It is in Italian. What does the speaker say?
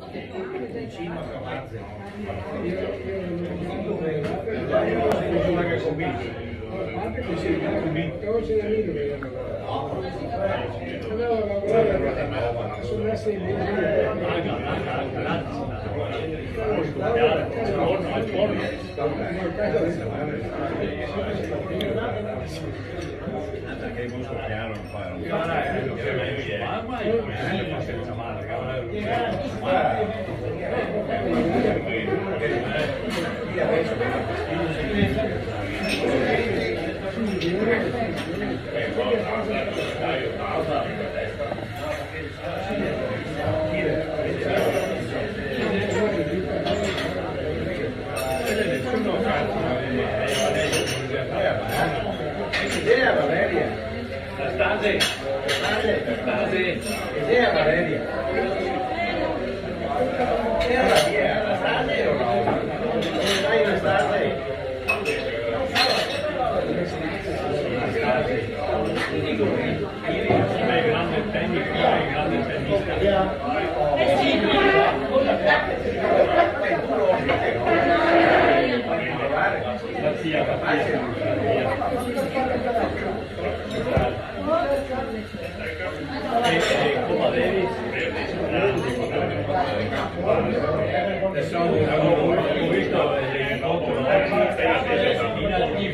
vicino a Cavazze. Anche così, convinto, c'è da dire che andavo a lavorare sono messi in Perché è molto chiaro, non fa idea Valeria, la state, idea Valeria, la state o no? Dai la state. Grande tecnico, grande tennista. La zia come avevi? Adesso ho visto l'incontro